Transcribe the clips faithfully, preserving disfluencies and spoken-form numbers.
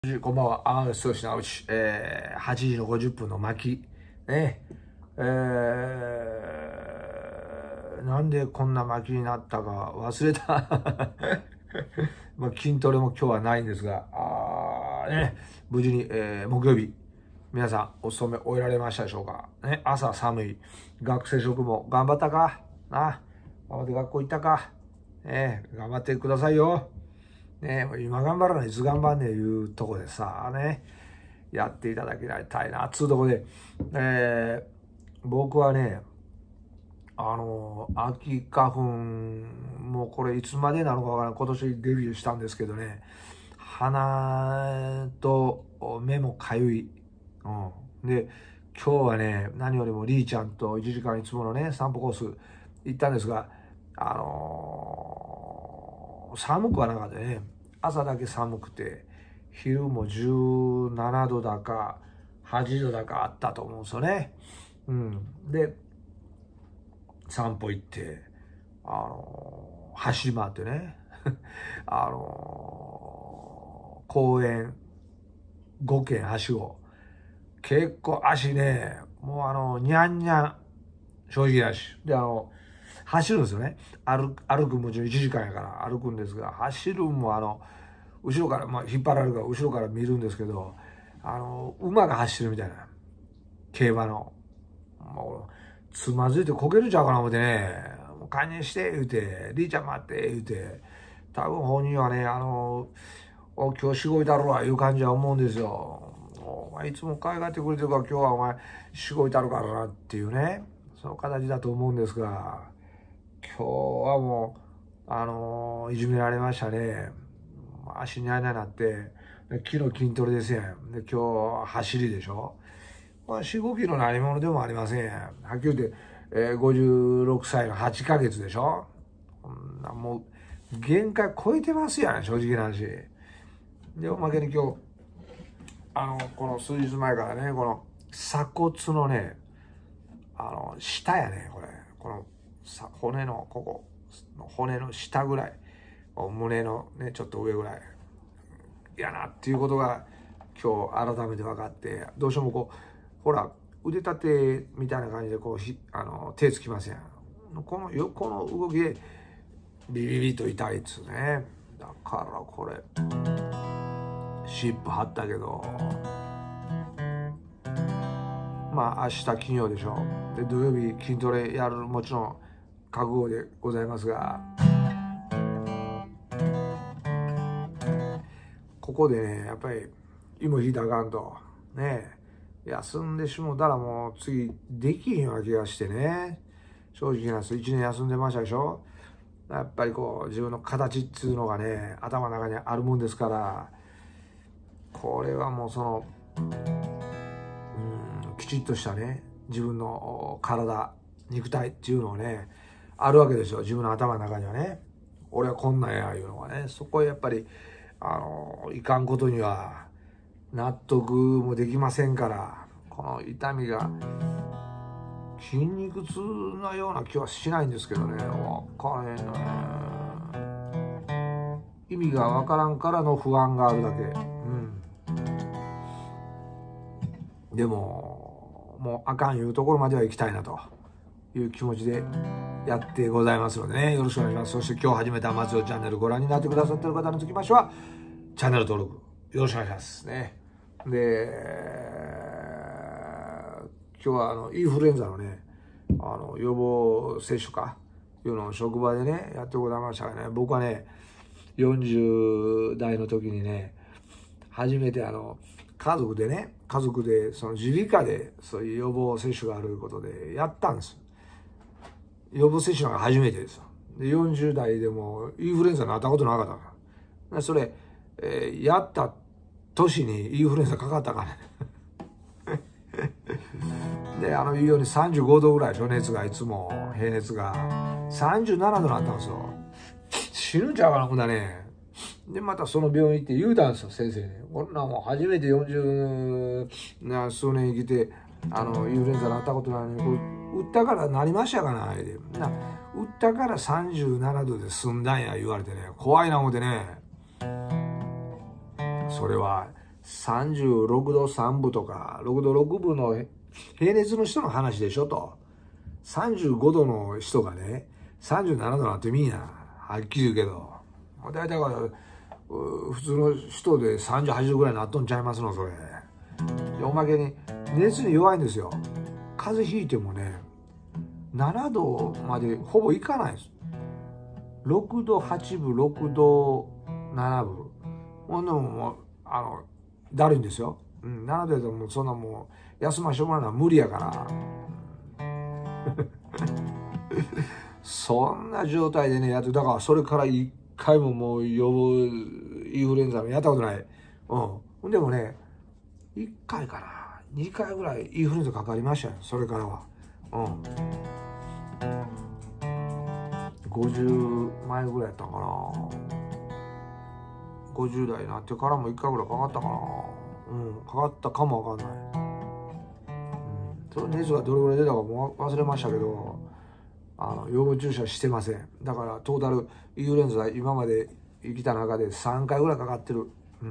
こんばんは、アーストシナウチ、えー、はちじのごじゅっぷんの巻き、ね、えー、なんでこんな巻きになったか忘れた。まあ筋トレも今日はないんですが、あね、無事に、えー、木曜日、皆さんお勤め終えられましたでしょうか。ね、朝寒い、学生職も頑張ったかな、頑張って学校行ったか、ね、頑張ってくださいよ。ね、今頑張らないいつ頑張んねえいうとこでさね、やっていただきたいなつうとこで、えー、僕はね、あの秋花粉もうこれいつまでなのかわからない。今年デビューしたんですけどね、鼻と目もかゆい、うん、で今日はね、何よりもリーちゃんといちじかんいつものね散歩コース行ったんですが、あのー、寒くはなかったね。朝だけ寒くて、昼もじゅうななどだかはちどだかあったと思うんですよね。うん、で散歩行って、あのー、走り回ってねあのー、公園ごけんはしご、結構足ね、もうあのにゃんにゃん、正直なしで、あの走るんですよね。歩く歩くもちろんいちじかんやから歩くんですが、走るもあの後ろから、まあ、引っ張られるから後ろから見るんですけど、あの馬が走ってるみたいな、競馬の、もうつまずいてこけるんちゃうかな思ってね、もう堪忍して言うて、リーちゃん待って言うて、多分本人はね、あのお今日しごいたろわいう感じは思うんですよ。お前いつも可愛がってくれてるから今日はお前しごいたるからなっていうね、その形だと思うんですが、今日はもうあのいじめられましたね。足にゃにゃなって、昨日筋トレですやん。で今日走りでしょ。まあ、よん、ごキロ何者でもありませんやん。はっきり言って、えー、ごじゅうろくさいのはちかげつでしょ。もう限界超えてますやん、正直な話。でおまけに今日あのこの数日前からね、この鎖骨のね、あの下やね、これこの骨のここの骨の下ぐらい、胸のねちょっと上ぐらいやなっていうことが今日改めて分かって、どうしてもこうほら腕立てみたいな感じでこうひあの手つきますやん。この横の動きでビビビと痛いっつうね。だからこれシップ貼ったけど、まあ明日金曜でしょ。で土曜日筋トレやる、もちろん覚悟でございますが、ここでねやっぱり芋引いたらあかんとね、休んでしもたらもう次できひんような気がしてね、正直な話いちねん休んでましたでしょ。やっぱりこう自分の形っつうのがね頭の中にあるもんですから、これはもうそのうんきちっとしたね自分の体肉体っていうのをねあるわけですよ、自分の頭の中にはね。俺はこんなんやいうのがね、そこへやっぱりあのいかんことには納得もできませんから、この痛みが筋肉痛のような気はしないんですけどね、分からへんのね。意味が分からんからの不安があるだけ。うん、でももうあかんいうところまでは行きたいなという気持ちでやってございますのでね、よろしくお願いします。そして今日始めた松尾チャンネルご覧になってくださっている方につきましてはチャンネル登録よろしくお願いしますね。で今日はあのインフルエンザのねあの予防接種かいうのを職場でねやってございましたがね、僕はねよんじゅうだいの時にね初めてあの家族でね家族でその耳鼻科でそういう予防接種があることでやったんです。予防接種が初めてですよ。でよんじゅうだいでもインフルエンザになったことなかったから、それ、えー、やった年にインフルエンザかかったからねであの言うようにさんじゅうごどぐらいでしょ、熱がいつも平熱がさんじゅうななどになったんですよ。死ぬんちゃうかなほんだね。でまたその病院行って言うたんですよ、先生に。こんなもん初めてよんじゅう数年生きてあのインフルエンザになったことないのに、これ打ったからなりましたかなな、打ったからさんじゅうななどで済んだんや言われてね、怖いな思ってね。それはさんじゅうろくどさんぶとかろくどろくぶの平熱の人の話でしょと。さんじゅうごどの人がね、さんじゅうななどなんてみんな、はっきり言うけど、だいたい普通の人でさんじゅう、はちどぐらいになっとんちゃいますの、それ。でおまけに、熱に弱いんですよ。風邪ひいてもね、ななどまでほぼいかないです。ろくどはちぶ、ろくどななぶ。ほんでももう、あの、だるいんですよ。うん、ななどでもそんなもう、休ましてもらうのは無理やから。そんな状態でね、やって、だからそれから一回ももう予防インフルエンザのやったことない。うん。ほんでもね、いっかいかな、にかいぐらいインフルエンザかかりましたよ、それからは。うん。ごじゅうまえぐらいやったかな。ごじゅうだいになってからもいっかいぐらいかかったかな。うん、かかったかもわかんない。その熱がどれぐらい出たかも忘れましたけど、あの予防注射してません。だからトータルインフルエンザ今まで生きた中でさんかいぐらいかかってる。うん。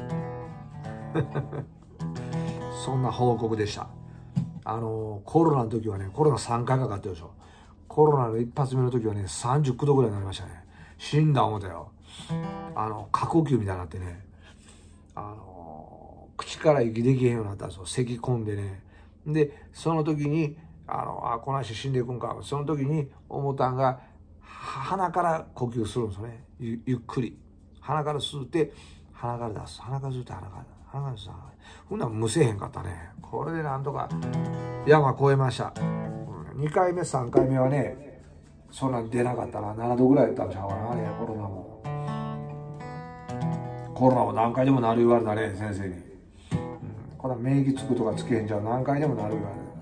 そんな報告でした。あのコロナの時はね、コロナさんかいかかってるでしょ。コロナの一発目の時はね、さんじゅうきゅうどぐらいになりましたね。死んだ思ったよ。あの過呼吸みたいになってね、あの口から息できへんようになったんですよ。咳込んでね。でその時にあのあこの足死んでいくんか、その時に思ったんが、鼻から呼吸するんですよね。 ゆ, ゆっくり鼻から吸って鼻から出す、鼻から吸って鼻から鼻から吸って鼻から、ほんならむせへんかったね。これでなんとか山越えました。にかいめさんかいめはね、そんなに出なかったらななどぐらいやったんちゃうかな。ね、コロナもコロナも何回でもなる言われたね、先生に。これは免疫つくとかつけへんじゃん、何回でもなる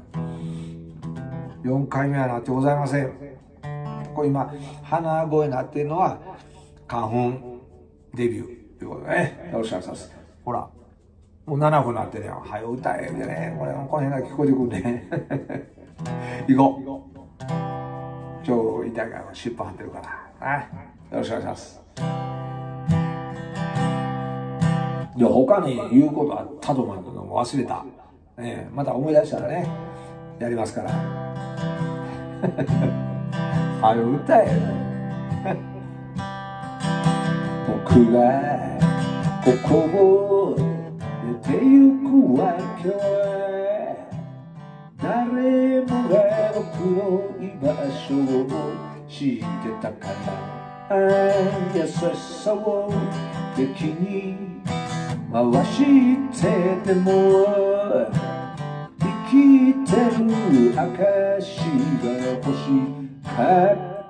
よ。よんかいめはなってございません。これ今鼻声になってるのは花粉デビューということでね、よろしくお願いします。ほらもうななふんなってるやん。はよ歌えでね、これこの辺が聞こえてくるね。行こう。今日痛いから湿布貼ってるからな。よろしくお願いします。いや他に言うことあったと思うけど忘れた、ね、また思い出したらねやりますから。はよ歌え。僕がここを出てゆくわけは誰もが僕の居場所を知ってたから。ああ優しさを敵に回してでも生きてる証が欲しかった。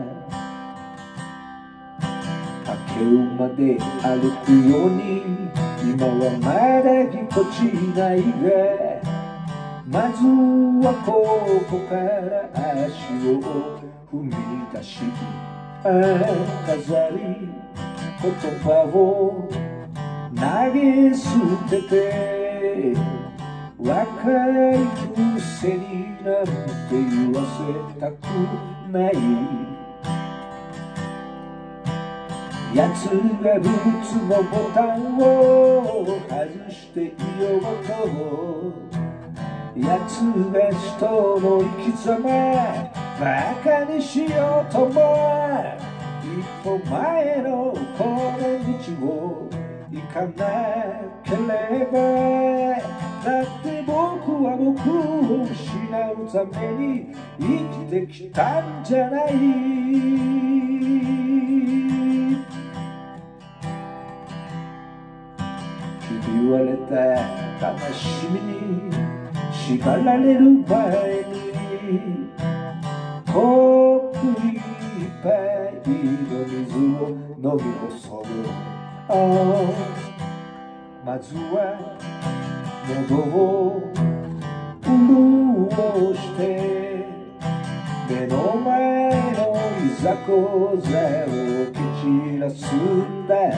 明けるまで歩くように今はまだぎこちないが、まずはここから足を踏み出し、ああ飾り言葉を投げ捨てて若いくせになんて言わせたくない。奴がブーツのボタンを外していようと、奴が人の生き様バカにしようとも、一歩前のこの道を行かなければ、だって僕は僕を失うために生きてきたんじゃない。ひび割れた悲しみに縛られる前にコップいっぱいの水を飲み干そう。まずは喉を潤して目の前のいざこざを蹴散らすんだ。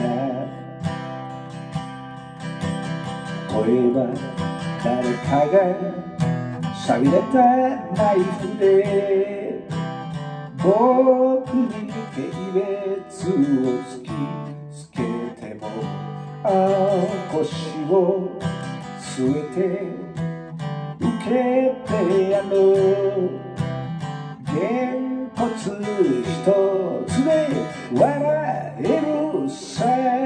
例えば誰かが錆びれたナイフで僕に軽蔑を突きつけても、あ腰を据えて受けてやるげんこつ一つで笑えるさ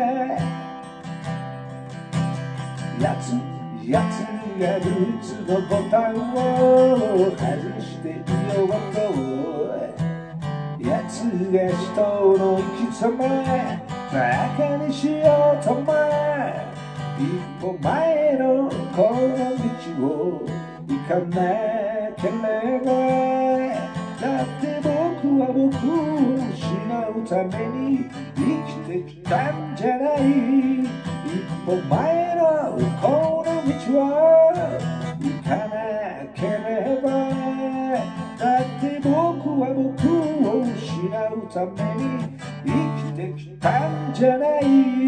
やつやつがルーツのボタンを外していようとやつが人の生き様バカにしようとも一歩前のこの道を行かなければだって僕は僕を失うために生きてきたんじゃない一歩前のこの道を行かなければだって僕は僕を失うために生きてきたんじゃない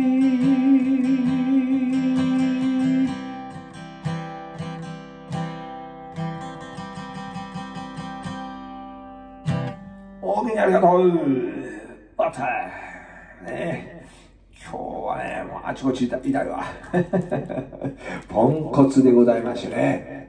大きにありがとうバターね今日はねもうあちこち痛いわポンコツでございましてね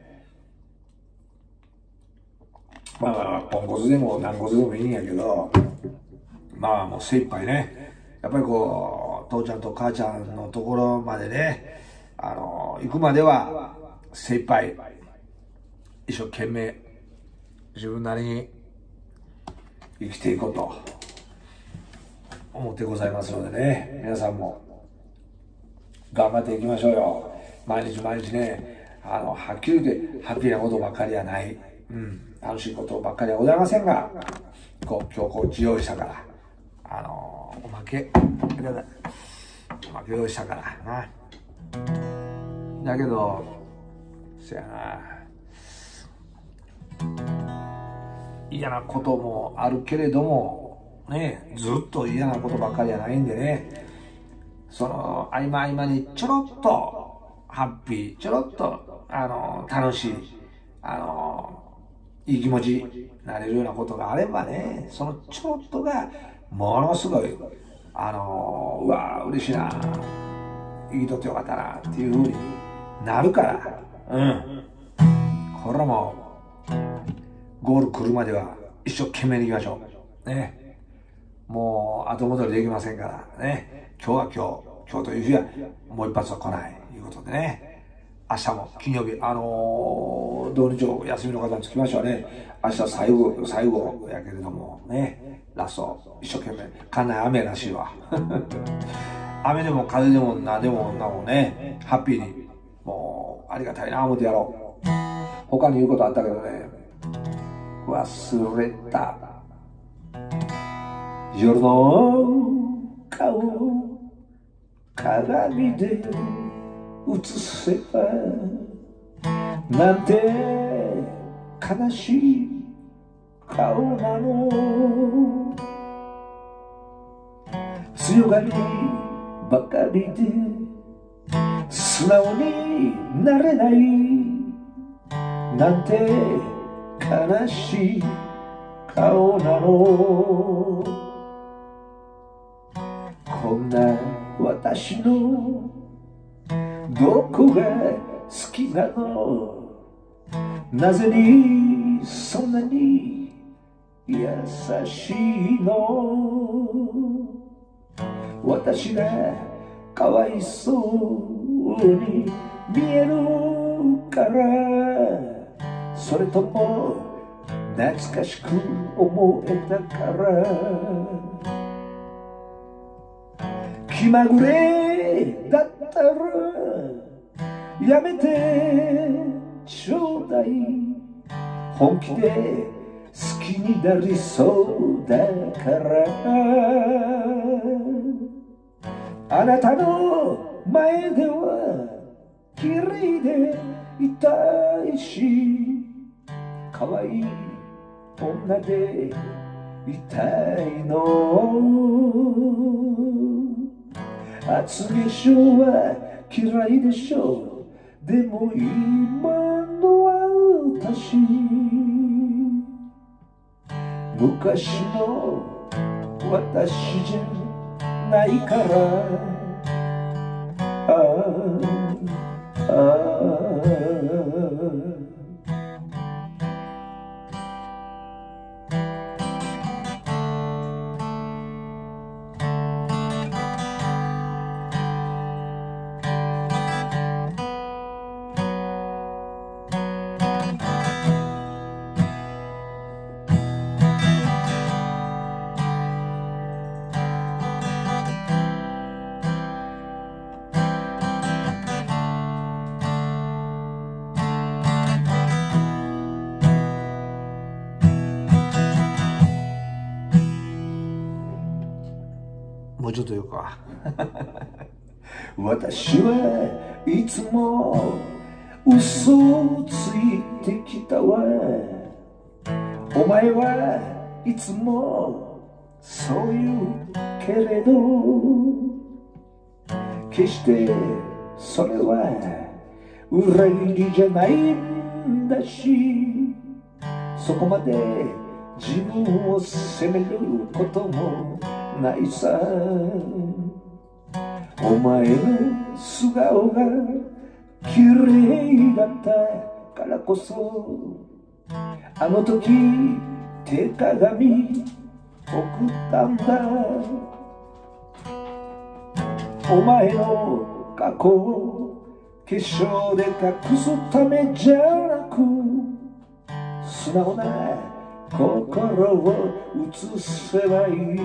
まあまあポンコツでも軟骨でもいいんやけどまあもう精一杯ねやっぱりこう父ちゃんと母ちゃんのところまでねあの行くまでは精一杯一生懸命自分なりに生きていこうと思ってございますのでね皆さんも頑張っていきましょうよ毎日毎日ねあのはっきり言ってハッピーなことばっかりはない、うん、楽しいことばっかりはございませんがこう今日こっち用意したからあのおまけおまけ用意したからなだけどせやな嫌なこともあるけれどもねずっと嫌なことばっかりじゃないんでねその合間合間にちょろっとハッピーちょろっとあの楽しいあのいい気持ちになれるようなことがあればねそのちょろっとがものすごいあのうわ嬉しいな生きとってよかったなっていうふうになるからうんこれはもうゴール来るまでは一生懸命にいきましょうねもう後戻りできませんからね今日は今日今日という日はもう一発は来ないということでね明日も金曜日あのー、土日休みの方につきましてはね明日最後最後やけれどもねラスト一生懸命館内雨らしいわ雨でも風でも何でもなもねハッピーにもうありがたいな思ってやろう他に言うことあったけどね忘れた夜の顔鏡で映せばなんて悲しい顔なの強がりばかりで素直になれないなんて悲しい顔なのこんな私のどこが好きなのなぜにそんなに優しいの私がかわいそうに見えるからそれとも懐かしく思えたから気まぐれだったらやめてちょうだい本気で好きになりそうだからあなたの前では綺麗でいたいし可愛い女でいたいの厚化粧は嫌いでしょうでも今の私昔の私じゃないからああもうちょっと言うか私はいつも嘘をついてきたわ。お前はいつもそう言うけれど、決してそれは裏切りじゃないんだし、そこまで自分を責めることもないさ。お前の素顔が綺麗だったからこそ、あの時手鏡送ったんだ。お前の過去を化粧で隠すためじゃなく、素直な心を映せばいい。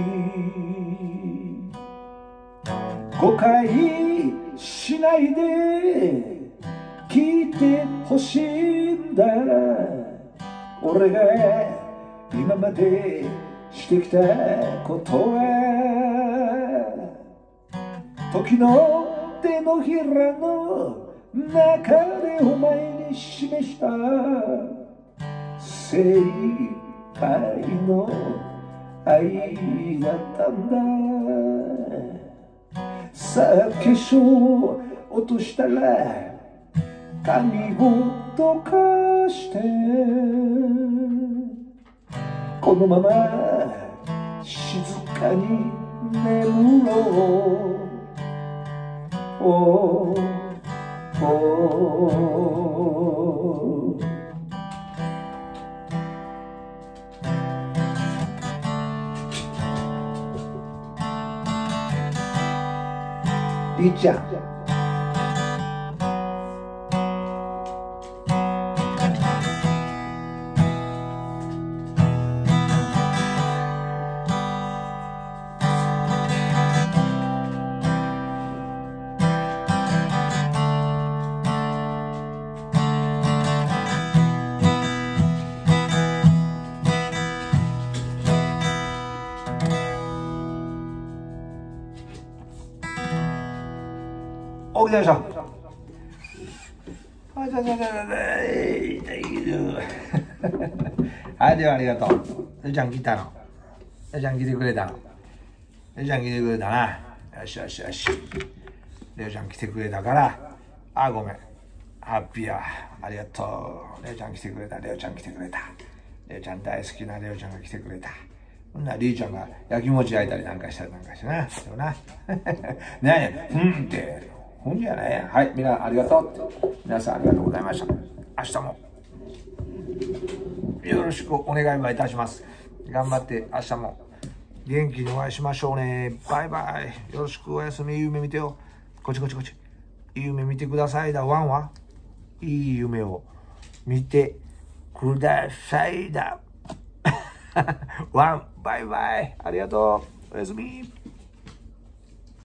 誤解しないで聞いてほしいんだ。俺が今までしてきたことは、時の手のひらの中でお前に示した精一杯の愛だったんだ。さあ化粧を落としたら髪をどかして、このまま静かに眠ろう。おーおーりーちゃん、おきでしょ。はい、じゃじゃじゃじゃはい、ではありがとう。れいちゃん来たの。れいちゃん来てくれたの。れいちゃん来てくれたな。よしよしよし。れいちゃん来てくれたから、あ、ごめん。ハッピーや。ありがとう。れいちゃん来てくれた。れいちゃん来てくれた。れいちゃん大好きなれいちゃんが来てくれた。ほんならりーちゃんが焼き餅焼いたりなんかしたりなんかしてな。でもな。何や、うんって。ほんじゃないやん。はい、みんなありがとう。皆さんありがとうございました。明日もよろしくお願いいたします。頑張って明日も元気にお会いしましょうね。バイバイ。よろしくおやすみ。いい夢見てよ。こっちこっちこっち。いい夢見てくださいだ。ワンはいい夢を見てくださいだ。ワン、バイバイ。ありがとう。おやすみ。